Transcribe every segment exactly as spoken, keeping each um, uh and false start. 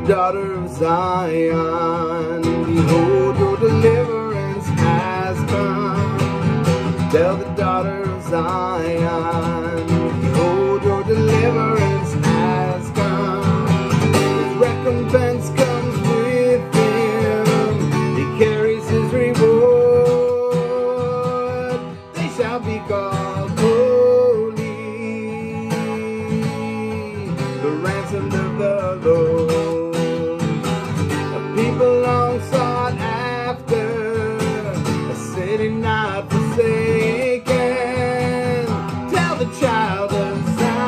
daughter of Zion, behold, your deliverance has come. Tell the daughter of Zion, behold, your deliverance has come. His recompense comes with him, he carries his reward. They shall be called holy, the ransomed of the Lord. A people long sought after, a city not forsaken. Tell the child of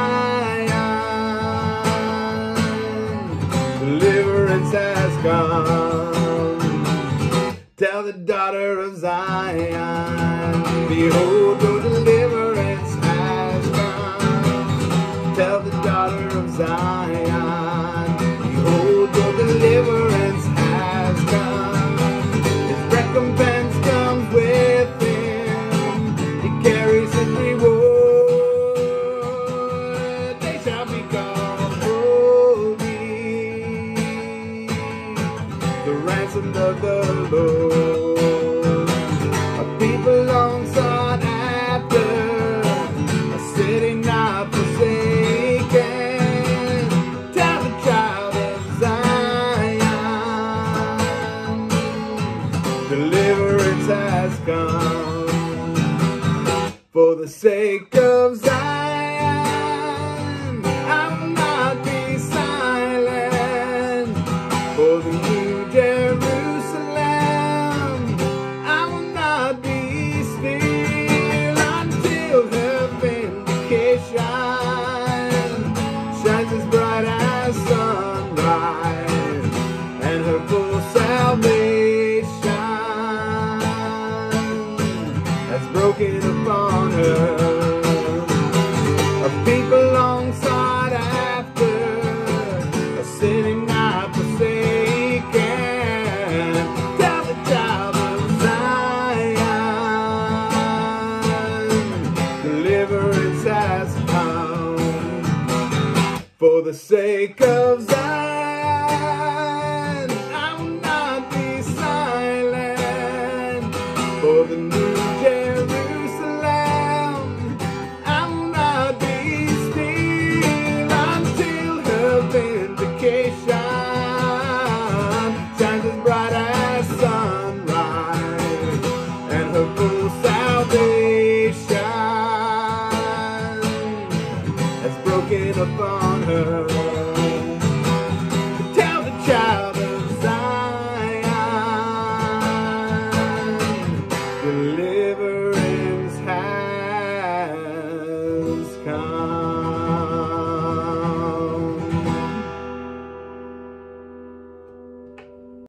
Zion, deliverance has come. Tell the daughter of Zion, behold, your deliverance has come. Tell the daughter of Zion, behold, your deliverance has come. His recompense comes with him, he carries his reward. They shall be called holy, the ransomed of the Lord. A people long sought after, a city not forsaken. Tell the child of Zion, deliverance has come. For the sake of Zion, I will not be silent. For the New Jerusalem, I will not be still until her vindication shines as bright as sunrise, and her full salvation has broken upon her. A people long sought after, a city not forsaken. Tell the child of Zion, deliverance has come. For the sake of Zion, I will not be silent. For the New Jerusalem, I will not be still until her vindication shines as bright as sunrise, and her full salvation has broken upon her. Tell the child of Zion, deliverance